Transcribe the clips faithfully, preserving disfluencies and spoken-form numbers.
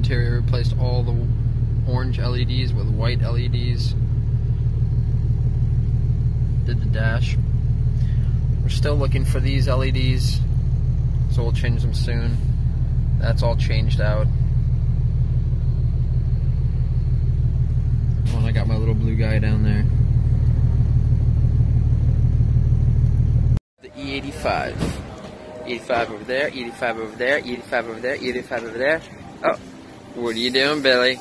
interior, replaced all the orange L E Ds with white L E Ds. Did the dash. We're still looking for these L E Ds, so we'll change them soon. That's all changed out. Oh, and I got my little blue guy down there. The E eighty-five. E eighty-five over there, E eighty-five over there, E eighty-five over there, E eighty-five over there. Oh, what are you doing, Billy?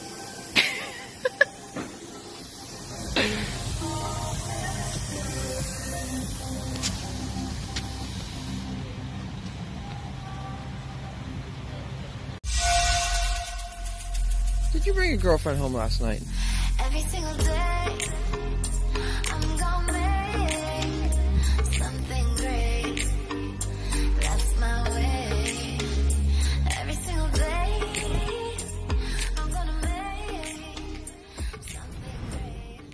Did you bring your girlfriend home last night? Every single day, I'm gonna make something great. That's my way. Every single day, I'm gonna make something great.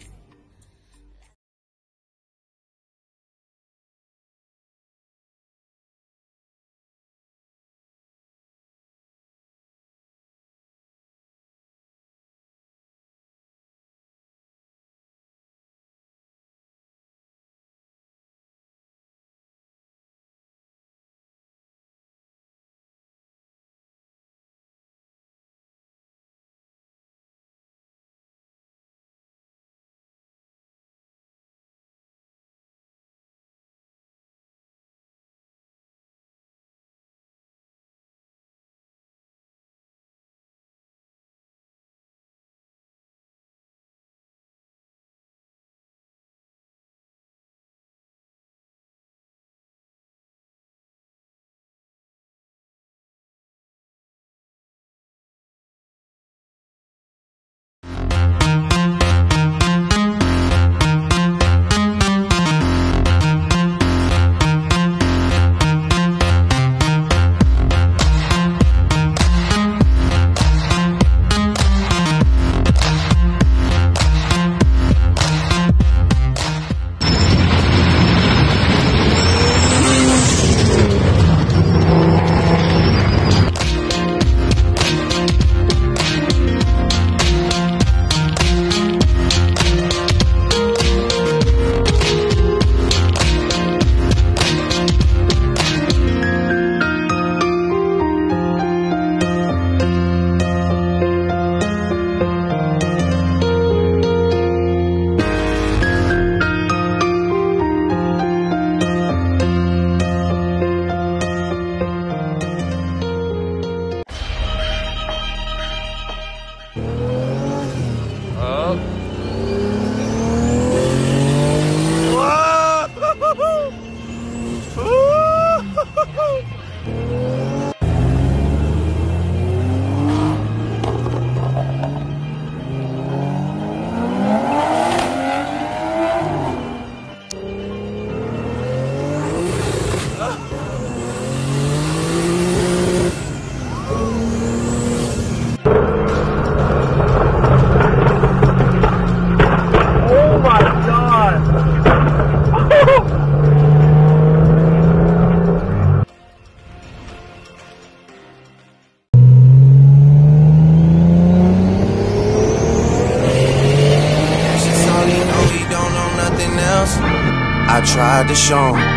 I tried to show him.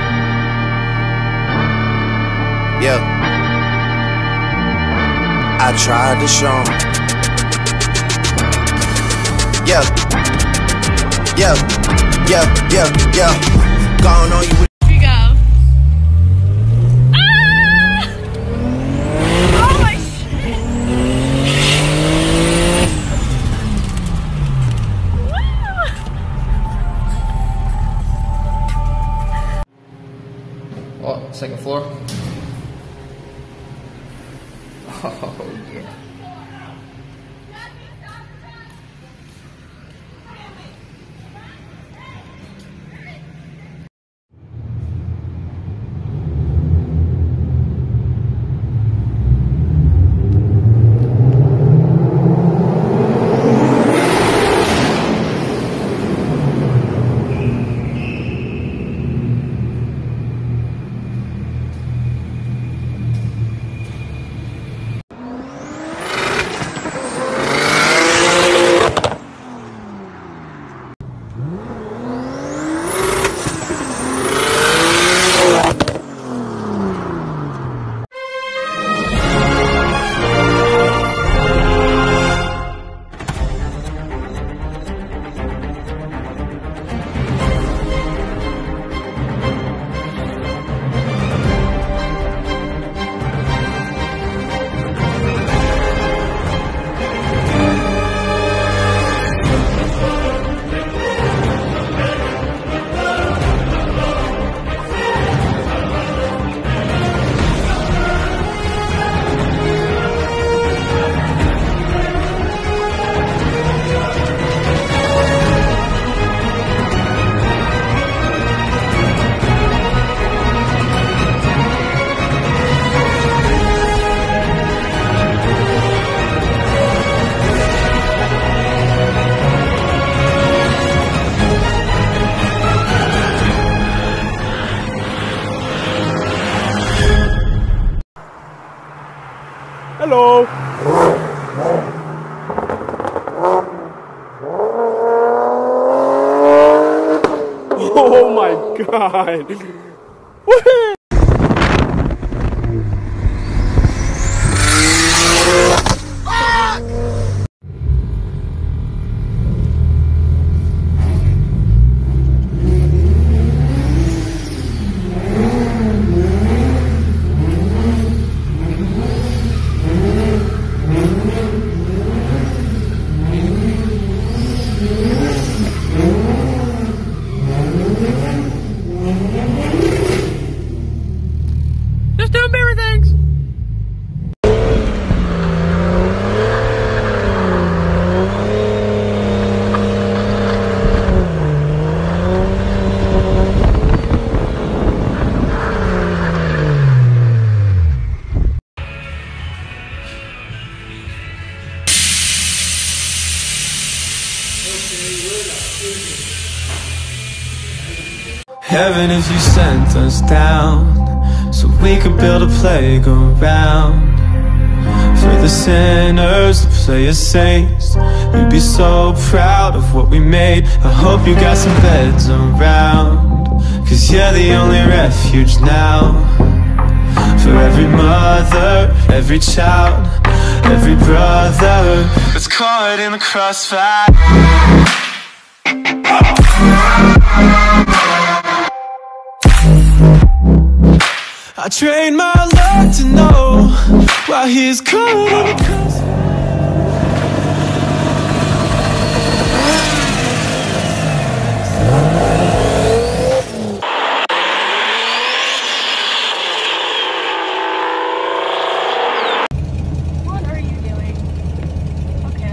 Yeah. I tried to show him. Yeah. Yeah. Yeah. Yeah. Yeah. Gone on you. Here we go. Ah! Oh my shit. Woo! Oh, second floor. Oh, yeah. god! Woohoo! Just doing mirror things. Heaven, if you sent us down so we could build a playground for the sinners to play as saints, you'd be so proud of what we made. I hope you got some beds around, 'cause you're the only refuge now for every mother, every child, every brother that's caught in the crossfire. I trained my luck to know why he's coming. What are you doing? Okay.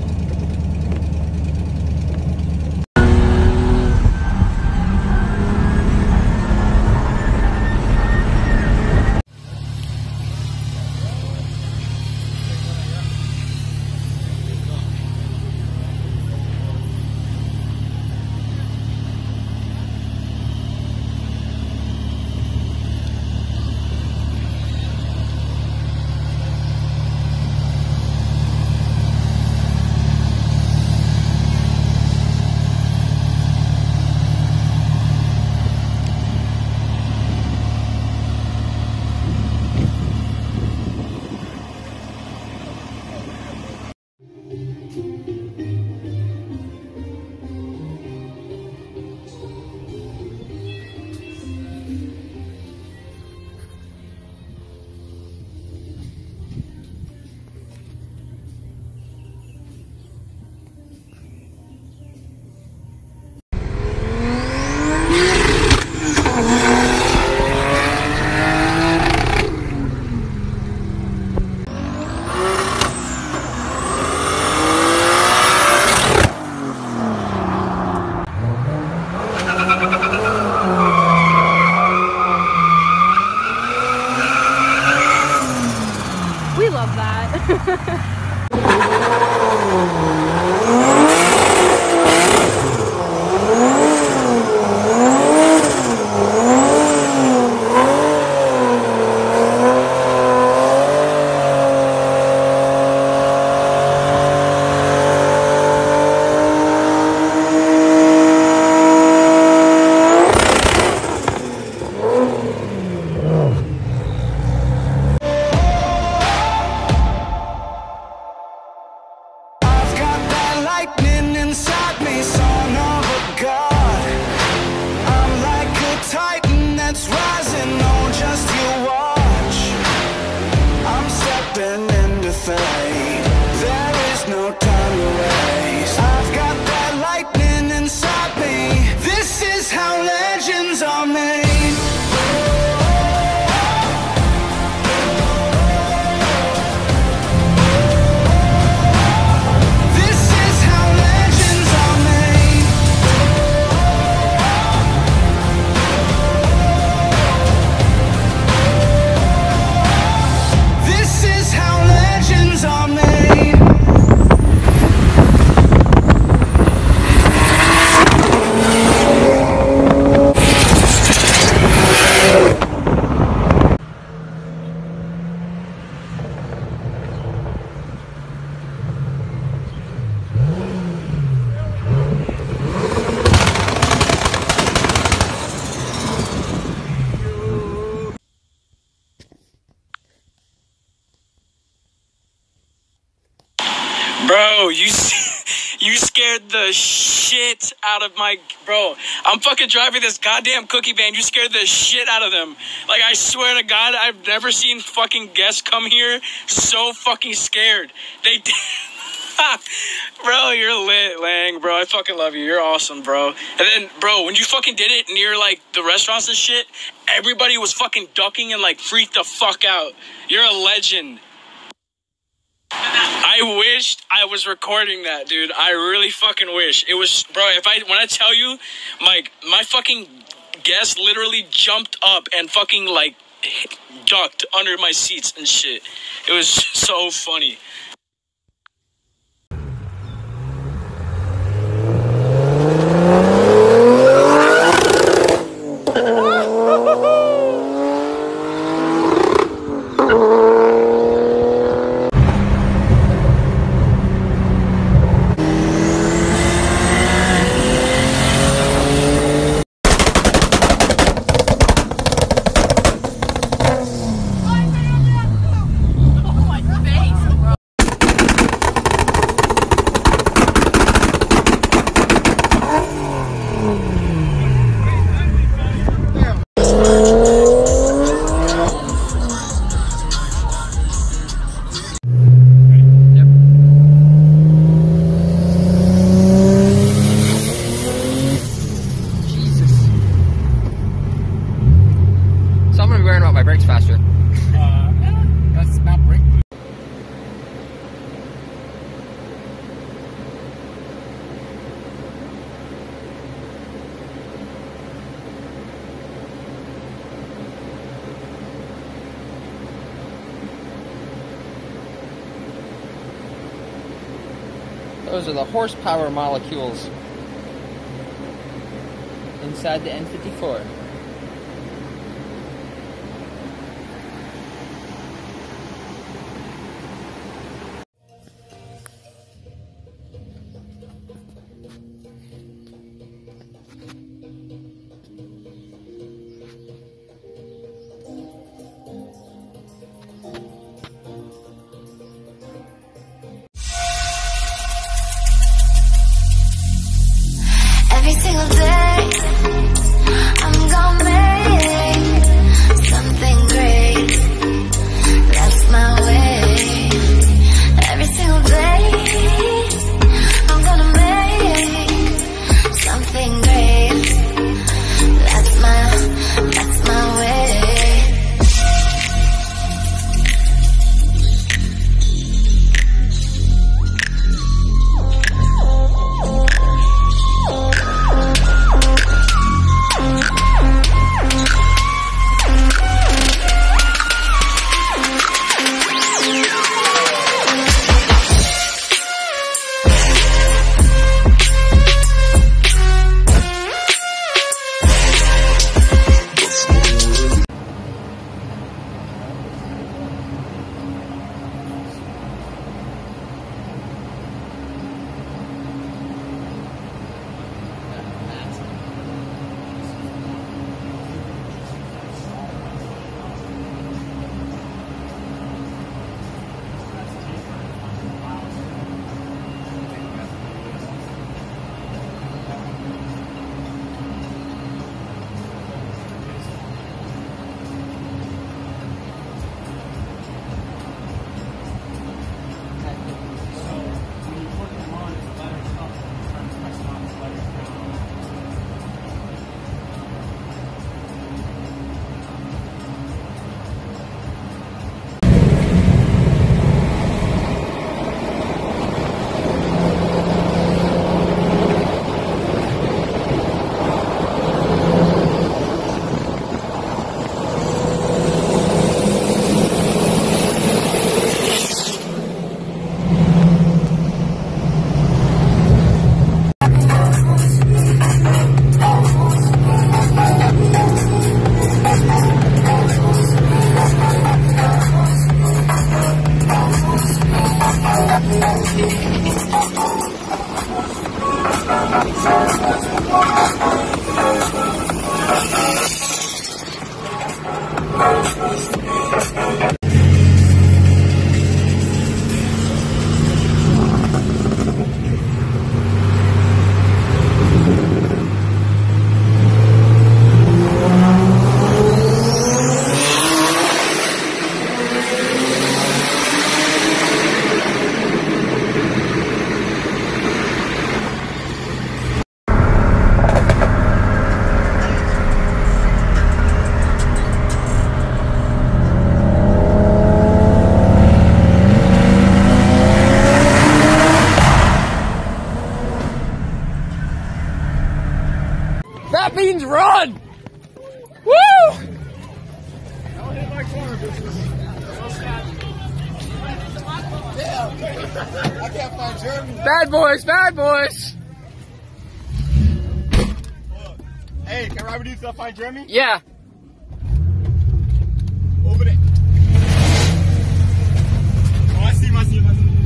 We love that. This is how Bro, you you scared the shit out of my... Bro, I'm fucking driving this goddamn cookie van. You scared the shit out of them. Like, I swear to God, I've never seen fucking guests come here so fucking scared. They did... Bro, you're lit, Lang, bro. I fucking love you. You're awesome, bro. And then, bro, when you fucking did it near, like, the restaurants and shit, everybody was fucking ducking and, like, freaked the fuck out. You're a legend. I wished I was recording that, dude. I really fucking wish. It was, bro, if I, when I tell you, Mike, my fucking guest literally jumped up and fucking, like, ducked under my seats and shit. It was so funny. Faster. Uh, that's not brake. Those are the horsepower molecules inside the N fifty-four. Every single day, I'm gonna make something great. That's my way. Every single day, I'm gonna make something great. That's my, that's my way. run! Woo! I can't find Jeremy. Bad boys, bad boys! Hey, can Robert do stuff find Jeremy? Yeah. Over there. Oh, I see him, I see him, I see him.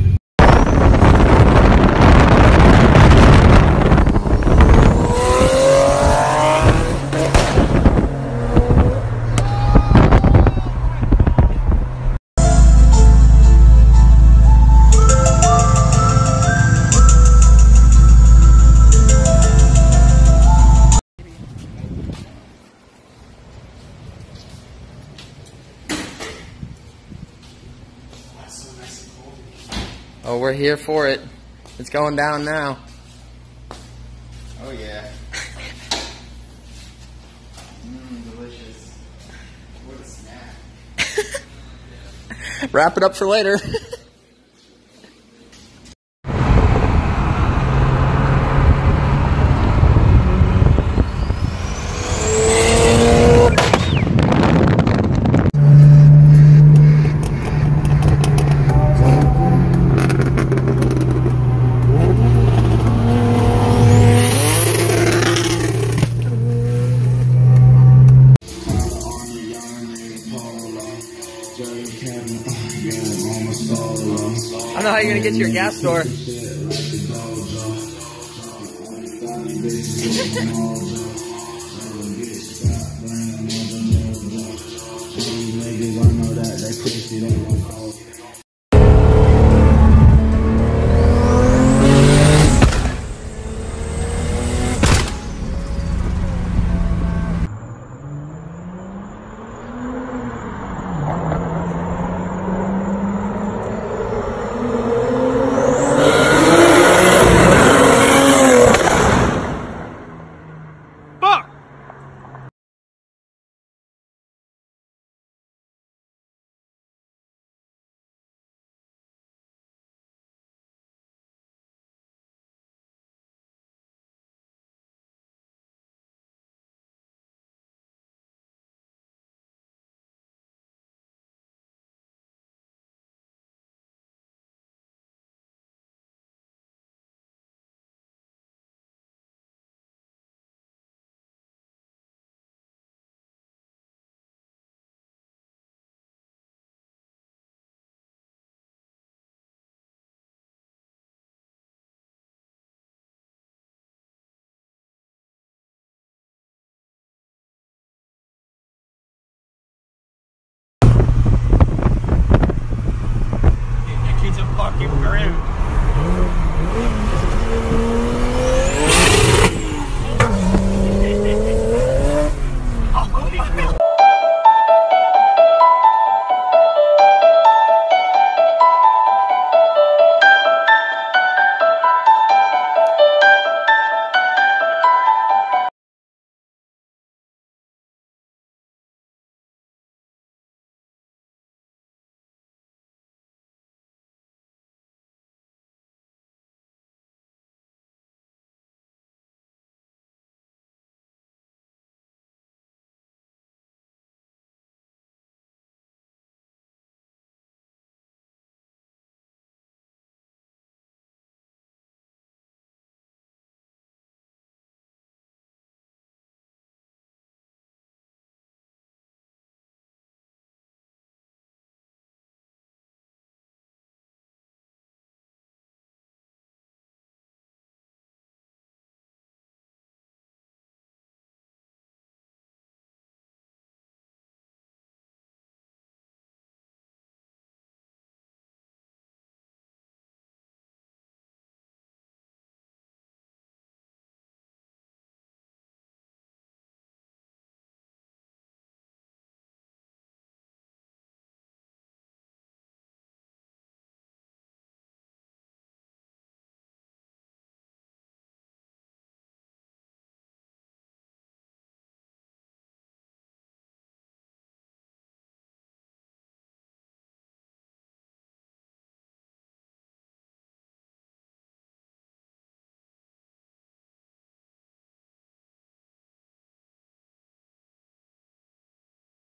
Oh, we're here for it. It's going down now. Oh yeah. Mmm, delicious. What a snack. Wrap it up for later. I don't know how you're gonna get to your gas store. Kids are fucking rude.